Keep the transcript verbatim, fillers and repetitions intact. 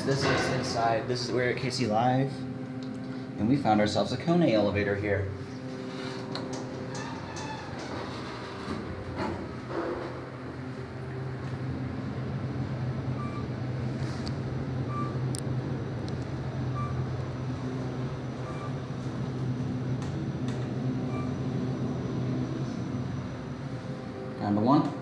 this is inside. This is where at K C Live, and we found ourselves a KONE elevator here. Down to one.